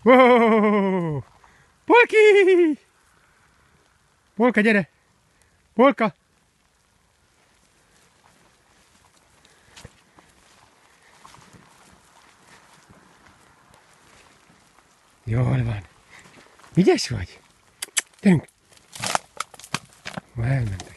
Wow! Polki! Polka, gyere! Polka! Jól van. Ügyes vagy? Gyerünk! Már elmentek.